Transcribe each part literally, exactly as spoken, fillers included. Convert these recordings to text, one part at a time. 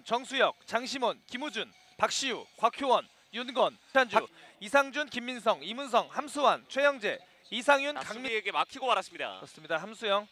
정수혁, 장시몬, 김우준, 박시우, 곽효원, 윤건, 한주, 박... 이상준, 김민성, 이문성, 함수환, 최영재, 이상윤, 강민에게 막히고 말았습니다. 그렇습니다. 함수영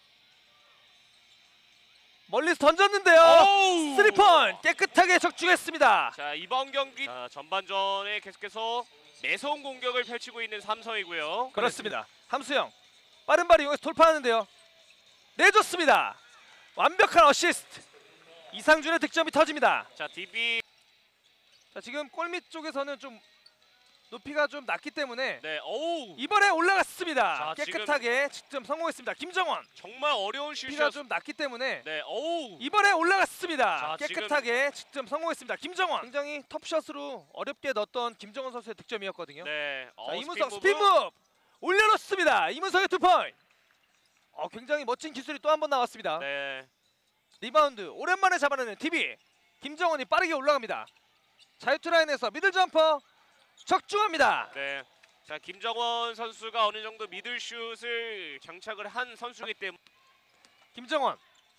멀리서 던졌는데요. 쓰리 포인트 깨끗하게 적중했습니다. 자, 이번 경기 자, 전반전에 계속해서 매서운 공격을 펼치고 있는 삼성이고요. 그렇습니다. 함수영 빠른 발이 이용해서 돌파하는데요. 내줬습니다. 완벽한 어시스트. 이상준의 득점이 터집니다. 자, 디비 자, 지금 골밑 쪽에서는 좀 높이가 좀 낮기 때문에 네, 어우. 이번에 올라갔습니다. 자, 깨끗하게 득점 성공했습니다. 김정원 정말 어려운 슛이었... 높이가 좀 낮기 때문에 네, 어우. 이번에 올라갔습니다. 자, 깨끗하게 득점 성공했습니다. 김정원 굉장히 톱샷으로 어렵게 넣었던 김정원 선수의 득점이었거든요. 네, 어, 자, 이문성 스피드 스피드 무브 올려놓습니다. 이문성의 투 포인트. 어, 굉장히 멋진 기술이 또 한 번 나왔습니다. 네. 리바운드 오랜만에 잡아내는 티비. 김정원이 빠르게 올라갑니다. 자유투 라인에서 미들 점퍼 적중합니다. 네. 자, 김정원 선수가 어느 정도 미들슛을 장착을 한 선수이기 때문에 김정원.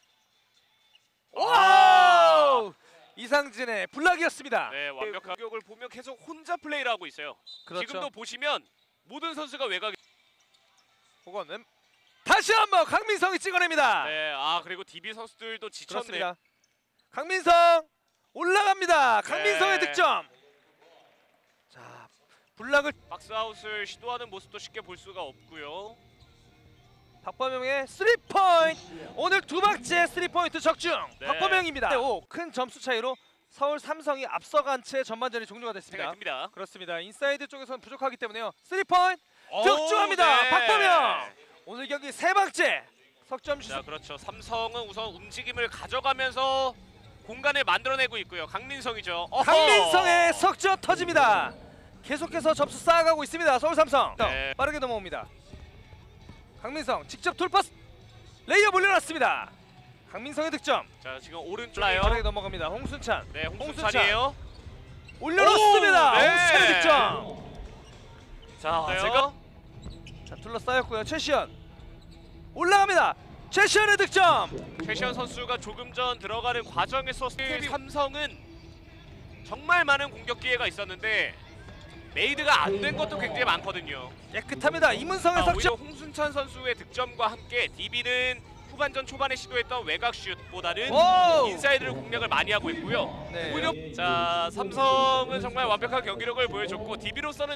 아! 오! 이상진의 블락이었습니다. 네, 완벽한 공격을 보면 계속 혼자 플레이를 하고 있어요. 그렇죠. 지금도 보시면 모든 선수가 외곽에 그건 왼... 다시 한번 강민성이 찍어냅니다. 네, 아 그리고 디비 선수들도 지쳤네요. 그렇습니다. 강민성 올라갑니다. 강민성의 네. 득점. 자, 블락을 박스아웃을 시도하는 모습도 쉽게 볼 수가 없고요. 박범영의 쓰리 포인트. 오늘 두 번째 쓰리 포인트 적중. 네. 박범영입니다. 오, 큰 점수 차이로 서울 삼성이 앞서간 채 전반전이 종료가 됐습니다. 생각이 듭니다. 그렇습니다. 인사이드 쪽에서는 부족하기 때문에요. 쓰리 포인트 오, 적중합니다. 네. 박범영. 오늘 경기 세 번째 석점 슛. 자, 그렇죠. 삼성은 우선 움직임을 가져가면서 공간을 만들어내고 있고요. 강민성이죠. 어허! 강민성의 석점 터집니다. 계속해서 점수 쌓아가고 있습니다. 서울 삼성. 네. 빠르게 넘어옵니다. 강민성 직접 돌파. 레이업 올려놨습니다. 강민성의 득점. 자, 지금 오른쪽에 빠르게 넘어갑니다. 홍순찬. 네, 홍순찬이에요. 올려놓습니다. 오, 네. 홍순찬의 득점. 자, 네, 제가 자, 둘러싸였고요. 최시현 올라갑니다. 최시현의 득점. 최시현 선수가 조금 전 들어가는 과정에서 스텝이 삼성은 정말 많은 공격 기회가 있었는데 메이드가 안 된 것도 굉장히 많거든요. 깨끗합니다. 이문성의 아, 오히려 석점. 홍순찬 선수의 득점과 함께 디비는 후반전 초반에 시도했던 외곽 슛보다는 오! 인사이드를 공략을 많이 하고 있고요. 네. 오히려 자, 삼성은 정말 완벽한 경기력을 보여줬고 디비로서는